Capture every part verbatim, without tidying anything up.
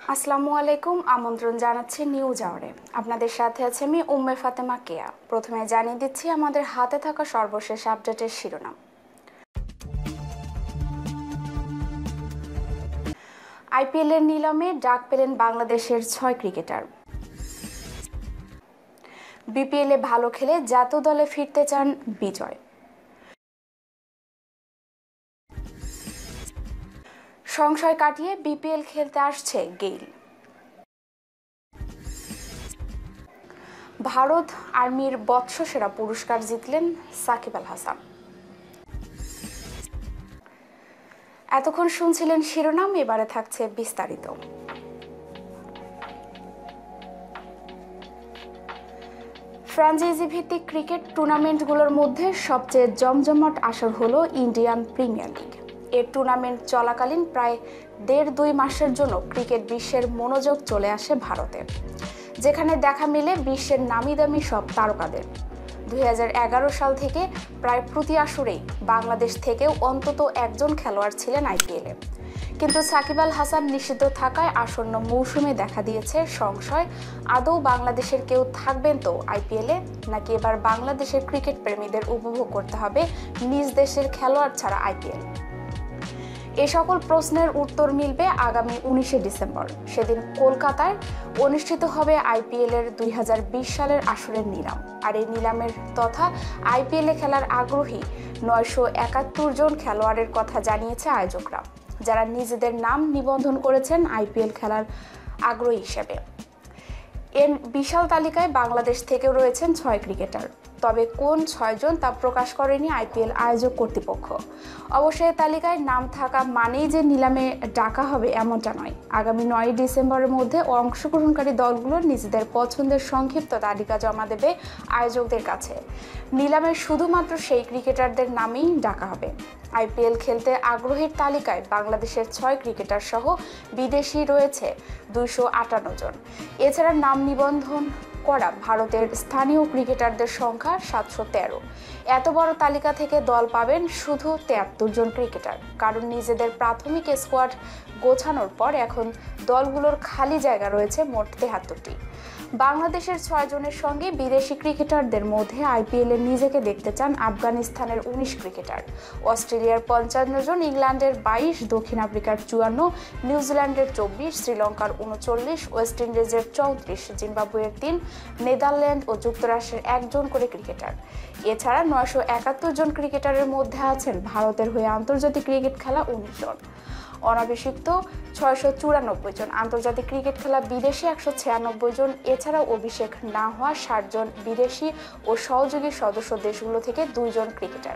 আসসালামু আলাইকুম। আমন্ত্রণ জানাচ্ছি নিউজ আওয়ারে। আপনাদের সাথে আছে আমি উম্মে ফাতেমা কেয়া। প্রথমে জানিয়ে দিচ্ছি আমাদের হাতে থাকা সর্বশেষ আপডেটের শিরোনাম। আইপিএলের নিলামে ডাক পেলেন বাংলাদেশের ছয় ক্রিকেটার। বিপিএলে ভালো খেলে জাতীয় দলে ফিরতে চান বিজয়। সংশয় কাটিয়ে বিপিএল খেলতে আসছে গেইল। ভারত আর্মির বৎসসেরা পুরস্কার জিতলেন সাকিব আল হাসান। এতক্ষণ শুনছিলেন শিরোনাম, এবারে থাকছে বিস্তারিত। ফ্র্যাঞ্চাইজি ভিত্তিক ক্রিকেট টুর্নামেন্টগুলোর মধ্যে সবচেয়ে জমজমাট আসর হলো ইন্ডিয়ান প্রিমিয়ার লিগ। এর টুর্নামেন্ট চলাকালীন প্রায় দেড় দুই মাসের জন্য ক্রিকেট বিশ্বের মনোযোগ চলে আসে ভারতে, যেখানে দেখা মিলে বিশ্বের নামি দামি সব তারকাদের। দুই হাজার এগারো সাল থেকে প্রায় প্রতি আসরেই বাংলাদেশ থেকেও অন্তত একজন খেলোয়াড় ছিলেন আইপিএলে। কিন্তু সাকিব আল হাসান নিষিদ্ধ থাকায় আসন্ন মৌসুমে দেখা দিয়েছে সংশয়, আদৌ বাংলাদেশের কেউ থাকবেন তো আইপিএলে, নাকি এবার বাংলাদেশের ক্রিকেট প্রেমীদের উপভোগ করতে হবে নিজ দেশের খেলোয়াড় ছাড়া আইপিএল। এ সকল প্রশ্নের উত্তর মিলবে আগামী উনিশে ডিসেম্বর। সেদিন কলকাতায় অনুষ্ঠিত হবে আইপিএলের দুই হাজার বিশ সালের আসরের নিলাম। আর এই নিলামের তথা আইপিএলে খেলার আগ্রহী নয়শো একাত্তর জন খেলোয়াড়ের কথা জানিয়েছে আয়োজকরা, যারা নিজেদের নাম নিবন্ধন করেছেন আইপিএল খেলার আগ্রহী হিসেবে। এর বিশাল তালিকায় বাংলাদেশ থেকেও রয়েছেন ছয় ক্রিকেটার। তবে কোন ছয়জন তা প্রকাশ করেনি আইপিএল আয়োজক কর্তৃপক্ষ। অবশ্যই তালিকায় নাম থাকা মানেই যে নিলামে ডাকা হবে এমনটা নয়। আগামী নয় ডিসেম্বরের মধ্যে অংশগ্রহণকারী দলগুলো নিজেদের পছন্দের সংক্ষিপ্ত তালিকা জমা দেবে আয়োজকদের কাছে। নিলামে শুধুমাত্র সেই ক্রিকেটারদের নামেই ডাকা হবে। আইপিএল খেলতে আগ্রহীর তালিকায় বাংলাদেশের ছয় ক্রিকেটার সহ বিদেশি রয়েছে দুইশো আটান্ন জন। এছাড়া নাম নিবন্ধন করা ভারতের স্থানীয় ক্রিকেটারদের সংখ্যা সাতশো তেরো। এত বড় তালিকা থেকে দল পাবেন শুধু তেয়াত্তর জন ক্রিকেটার, কারণ নিজেদের প্রাথমিক স্কোয়াড গোছানোর পর এখন দলগুলোর খালি জায়গা রয়েছে মোট তেহাত্তরটি। বাংলাদেশের ছয় জনের সঙ্গে বিদেশি ক্রিকেটারদের মধ্যে আইপিএলে নিজেকে দেখতে চান আফগানিস্তানের উনিশ ক্রিকেটার, অস্ট্রেলিয়ার পঞ্চান্ন জন, ইংল্যান্ডের বাইশ, দক্ষিণ আফ্রিকার চুয়ান্ন, নিউজিল্যান্ডের চব্বিশ, শ্রীলঙ্কার উনচল্লিশ, ওয়েস্ট ইন্ডিজের চৌত্রিশ, জিম্বাবুয়ের তিন, নেদারল্যান্ড ও যুক্তরাষ্ট্রের একজন করে ক্রিকেটার। এছাড়া নয়শো একাত্তর জন ক্রিকেটারের মধ্যে আছেন ভারতের হয়ে আন্তর্জাতিক ক্রিকেট খেলা উনিশ জন, অনভিষিক্ত ছয়শো চুরানব্বই জন, আন্তর্জাতিক ক্রিকেট খেলা বিদেশি একশো ছিয়ানব্বই জন, এছাড়াও অভিষেক না হওয়া ষাট জন বিদেশি ও সহযোগী সদস্য দেশগুলো থেকে দুইজন ক্রিকেটার।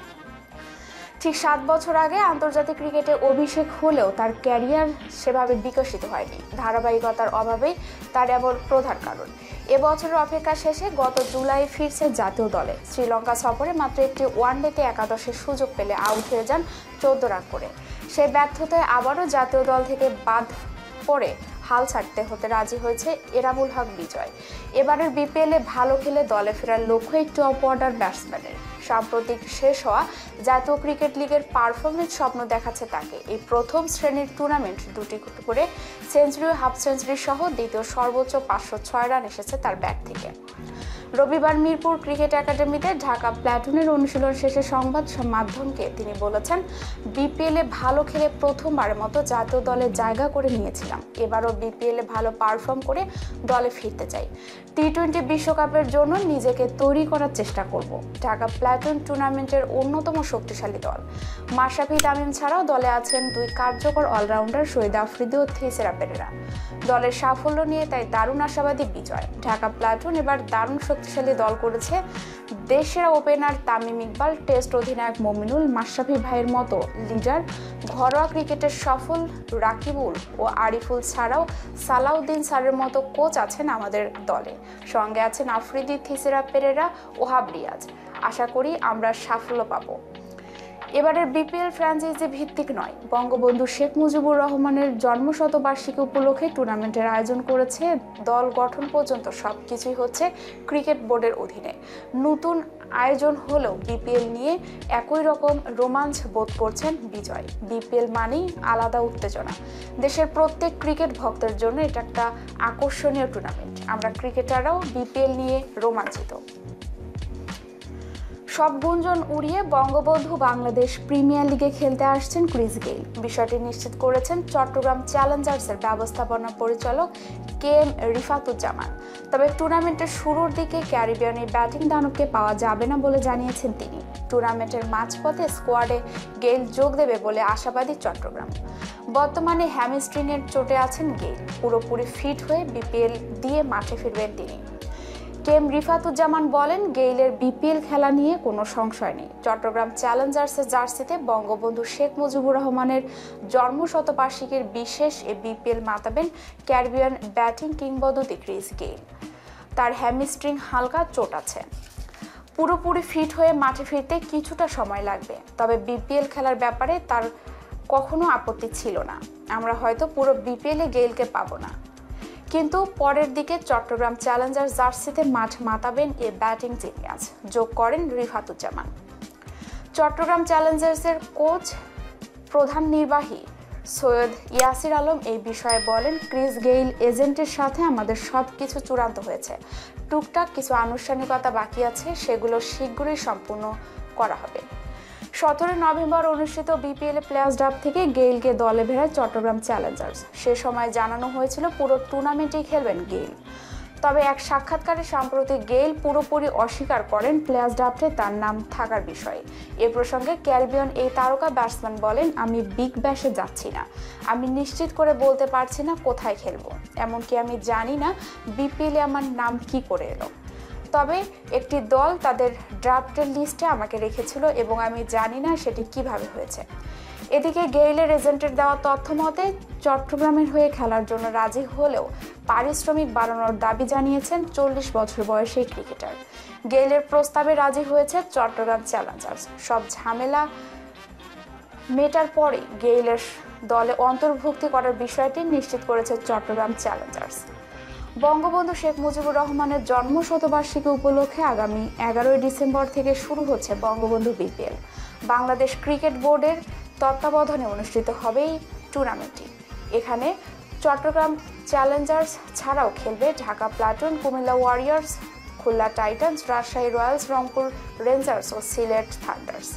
ঠিক সাত বছর আগে আন্তর্জাতিক ক্রিকেটে অভিষেক হলেও তার ক্যারিয়ার সেভাবে বিকশিত হয়নি। ধারাবাহিকতার অভাবেই তার এমন প্রধান কারণ। এবছরের অপেক্ষা শেষে গত জুলাই ফিরছে জাতীয় দলে। শ্রীলঙ্কা সফরে মাত্র একটি ওয়ানডেতে একাদশের সুযোগ পেলে আউট হয়ে যান চোদ্দ রান করে। সেই ব্যর্থতায় আবারও জাতীয় দল থেকে বাদ পড়ে হাল ছাড়তে হতে রাজি হয়েছে এরাবুল হক বিজয়। এবারের বিপিএলে ভালো খেলে দলে ফেরার লক্ষ্য একটু টপ অর্ডার ব্যাটসম্যানের। সাম্প্রতিক শেষ হওয়া জাতীয় ক্রিকেট লিগের পারফরমেন্স স্বপ্ন দেখাচ্ছে তাকে। এই প্রথম শ্রেণীর টুর্নামেন্ট দুটি করে সেঞ্চুরি, হাফ সেঞ্চুরি সহ দ্বিতীয় সর্বোচ্চ পাঁচশো ছয় রান এসেছে তার ব্যাট থেকে। রবিবার মিরপুর ক্রিকেট একাডেমিতে ঢাকা প্ল্যাটুনের অনুশীলন শেষে সংবাদ মাধ্যমকে তিনি বলেছেন, বিপিএলে ভালো খেলে প্রথমবারের মতো জাতীয় দলে জায়গা করে নিয়েছিলাম। এবারও বিপিএলে ভালো পারফর্ম করে দলে ফিরতে চাই। টি টোয়েন্টি বিশ্বকাপের জন্য নিজেকে তৈরি করার চেষ্টা করব। ঢাকা প্ল্যাটুন টুর্নামেন্টের অন্যতম শক্তিশালী দল। মাশরাফি তামিম ছাড়াও দলে আছেন দুই কার্যকর অলরাউন্ডার শহীদ আফ্রিদি ও থিসেরা পেরেরা। দলের সাফল্য নিয়ে তাই দারুণ আশাবাদী বিজয়। ঢাকা প্ল্যাটুন এবার দারুণ শক্তিশালী দল করেছে। দেশের ওপেনার তামিম ইকবাল, টেস্ট অধিনায়ক মমিনুল, মাশরাফি ভাইয়ের মতো লিডার, ঘরোয়া ক্রিকেটের সফল রাকিবুল ও আরিফুল ছাড়াও সালাউদ্দিন স্যারের মতো কোচ আছেন আমাদের দলে। সঙ্গে আছেন আফ্রিদি, থিসেরা পেরেরা ও হাব রিয়াজ। আশা করি আমরা সাফল্য পাব। এবারের বিপিএল ফ্র্যাঞ্চাইজি ভিত্তিক নয়, বঙ্গবন্ধু শেখ মুজিবুর রহমানের জন্মশতবার্ষিকী উপলক্ষে টুর্নামেন্টের আয়োজন করেছে। দল গঠন পর্যন্ত সবকিছুই হচ্ছে ক্রিকেট বোর্ডের অধীনে। নতুন আয়োজন হলেও বিপিএল নিয়ে একই রকম রোমাঞ্চ বোধ করছেন বিজয়। বিপিএল মানেই আলাদা উত্তেজনা। দেশের প্রত্যেক ক্রিকেট ভক্তের জন্য এটা একটা আকর্ষণীয় টুর্নামেন্ট। আমরা ক্রিকেটাররাও বিপিএল নিয়ে রোমাঞ্চিত। সব গুঞ্জন উড়িয়ে বঙ্গবন্ধু বাংলাদেশ প্রিমিয়ার লিগে খেলতে আসছেন ক্রিস গেইল। বিষয়টি নিশ্চিত করেছেন চট্টগ্রাম চ্যালেঞ্জার্সের ব্যবস্থাপনা পরিচালক কে এম রিফাতুজ্জামান। তবে টুর্নামেন্টের শুরুর দিকে ক্যারিবিয়ান এই ব্যাটিং দানবকে পাওয়া যাবে না বলে জানিয়েছেন তিনি। টুর্নামেন্টের মাঝপথে স্কোয়াডে গেইল যোগ দেবে বলে আশাবাদী চট্টগ্রাম। বর্তমানে হ্যামস্ট্রিংয়ের চোটে আছেন গেইল। পুরোপুরি ফিট হয়ে বিপিএল দিয়ে মাঠে ফিরবেন তিনি। কে এম রিফাতুজ্জামান বলেন, গেইলের বিপিএল খেলা নিয়ে কোনো সংশয় নেই। চট্টগ্রাম চ্যালেঞ্জার্সের জার্সিতে বঙ্গবন্ধু শেখ মুজিবুর রহমানের জন্মশতবার্ষিকীর বিশেষ এ বিপিএল মাতাবেন ক্যারিবিয়ান ব্যাটিং কিংবদন্তি ক্রিস গেইল। তার হ্যামস্ট্রিং হালকা চোট আছে। পুরোপুরি ফিট হয়ে মাঠে ফিরতে কিছুটা সময় লাগবে। তবে বিপিএল খেলার ব্যাপারে তার কখনো আপত্তি ছিল না। আমরা হয়তো পুরো বিপিএলে গেইলকে পাবো না, কিন্তু পরের দিকে চট্টগ্রাম চ্যালেঞ্জার্স জার্সিতে মাঠ মাতাবেন এ ব্যাটিং জিনিয়াস, যোগ করেন রিফাতুজ্জামান। চট্টগ্রাম চ্যালেঞ্জার্সের কোচ প্রধান নির্বাহী সৈয়দ ইয়াসির আলম এই বিষয়ে বলেন, ক্রিস গেইল এজেন্টের সাথে আমাদের সব কিছু চূড়ান্ত হয়েছে। টুকটাক কিছু আনুষ্ঠানিকতা বাকি আছে, সেগুলো শীঘ্রই সম্পূর্ণ করা হবে। সতেরোই নভেম্বর অনুষ্ঠিত বিপিএল প্লেয়ার্স ড্রাফট থেকে গেইলকে দলে ভেড়ায় চট্টগ্রাম চ্যালেঞ্জার্স। সে সময় জানানো হয়েছিল পুরো টুর্নামেন্টেই খেলবেন গেইল। তবে এক সাক্ষাৎকারে সম্প্রতি গেইল পুরোপুরি অস্বীকার করেন প্লেয়ার্স ড্রাফটে তার নাম থাকার বিষয়ে। এ প্রসঙ্গে ক্যারিবিয়ান এই তারকা ব্যাটসম্যান বলেন, আমি বিগ ব্যাশে যাচ্ছি না। আমি নিশ্চিত করে বলতে পারছি না কোথায় খেলবো। এমনকি আমি জানি না বিপিএলে আমার নাম কি করে এলো। তবে একটি দল তাদের ড্রাফটের লিস্টে আমাকে রেখেছিল এবং আমি জানি না সেটি কিভাবে হয়েছে। এদিকে গেইলের এজেন্টের দেওয়া তথ্য মতে চট্টগ্রামের হয়ে খেলার জন্য রাজি হলেও পারিশ্রমিক বাড়ানোর দাবি জানিয়েছেন চল্লিশ বছর বয়সী ক্রিকেটার। গেইলের প্রস্তাবে রাজি হয়েছে চট্টগ্রাম চ্যালেঞ্জার্স। সব ঝামেলা মেটার পরে গেইলের দলে অন্তর্ভুক্তি করার বিষয়টি নিশ্চিত করেছে চট্টগ্রাম চ্যালেঞ্জার্স। বঙ্গবন্ধু শেখ মুজিবুর রহমানের জন্মশতবার্ষিকী উপলক্ষে আগামী এগারোই ডিসেম্বর থেকে শুরু হচ্ছে বঙ্গবন্ধু বিপিএল। বাংলাদেশ ক্রিকেট বোর্ডের তত্ত্বাবধানে অনুষ্ঠিত হবে এই টুর্নামেন্টটি। এখানে চট্টগ্রাম চ্যালেঞ্জার্স ছাড়াও খেলবে Dhaka Platoon, Cumilla Warriors, Khulna Titans, Rajshahi Royals, Rangpur Rangers ও সিলেট থান্ডার্স।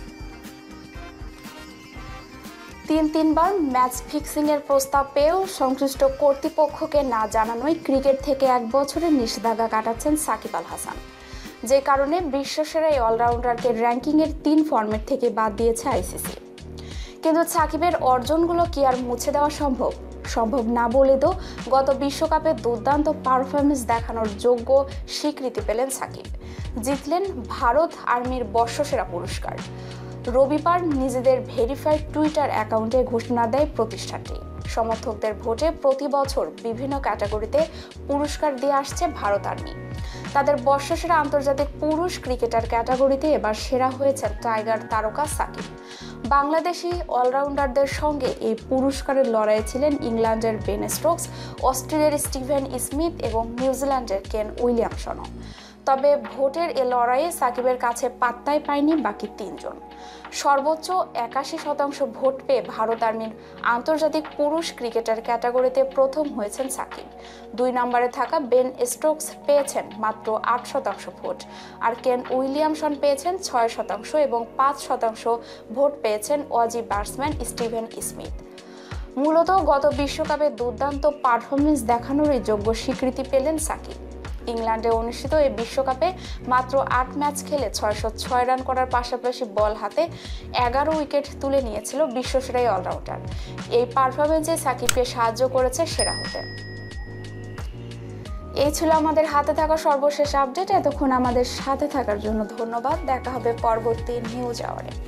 তিন তিনবার ম্যাচ ফিক্সিংয়ের প্রস্তাব পেয়েও সংশ্লিষ্ট কর্তৃপক্ষকে না জানানোয় ক্রিকেট থেকে এক বছরের নিষেধাজ্ঞা কাটাচ্ছেন সাকিব আল হাসান, যে কারণে বিশ্বসেরা এই অলরাউন্ডারকে র্যাঙ্কিংয়ের তিন ফরম্যাট থেকে বাদ দিয়েছে আইসিসি। কিন্তু সাকিবের অর্জনগুলো কি আর মুছে দেওয়া সম্ভব? সম্ভব না বলে তো গত বিশ্বকাপে দুর্দান্ত পারফরমেন্স দেখানোর যোগ্য স্বীকৃতি পেলেন সাকিব। জিতলেন ভারত আর্মির বর্ষসেরা পুরস্কার। রবিবার নিজেদের ভেরিফাইড টুইটার অ্যাকাউন্টে ঘোষণা দেয় প্রতিষ্ঠানটি। সমর্থকদের ভোটে প্রতি বছর বিভিন্ন ক্যাটাগরিতে পুরস্কার দিয়ে আসছে ভারত আর্মি। তাদের বর্ষসেরা আন্তর্জাতিক পুরুষ ক্রিকেটার ক্যাটাগরিতে এবার সেরা হয়েছেন টাইগার তারকা সাকিব। বাংলাদেশি অলরাউন্ডারদের সঙ্গে এই পুরস্কারের লড়াইয়ে ছিলেন ইংল্যান্ডের বেন স্টোকস, অস্ট্রেলিয়ার স্টিভেন স্মিথ এবং নিউজিল্যান্ডের কেন উইলিয়ামসনও। তবে ভোটের এ লড়াইয়ে সাকিবের কাছে পাত্তাই পায়নি বাকি তিনজন। সর্বোচ্চ একাশি শতাংশ ভোট পেয়ে ভারত আর্মির আন্তর্জাতিক পুরুষ ক্রিকেটার ক্যাটাগরিতে প্রথম হয়েছেন সাকিব। দুই নম্বরে থাকা বেন স্টোকস পেয়েছেন মাত্র আট শতাংশ ভোট, আর কেন উইলিয়ামসন পেয়েছেন ছয় শতাংশ এবং পাঁচ শতাংশ ভোট পেয়েছেন অজি ব্যাটসম্যান স্টিভেন স্মিথ। মূলত গত বিশ্বকাপে দুর্দান্ত পারফরমেন্স দেখানোরই যোগ্য স্বীকৃতি পেলেন সাকিব। ইংল্যান্ডে অনুষ্ঠিত এই বিশ্বকাপে মাত্র আট ম্যাচ খেলে ছয়শো ছয় রান করার পাশাপাশি বল হাতে এগারো উইকেট তুলে নিয়েছিল বিশ্বসেরা এই অলরাউন্ডার। এই পারফরমেন্সে সাকিবকে সাহায্য করেছে সেরা হতে। এই ছিল আমাদের হাতে থাকা সর্বশেষ আপডেট। এতক্ষণ আমাদের সাথে থাকার জন্য ধন্যবাদ। দেখা হবে পরবর্তী নিউজ আওয়ারে।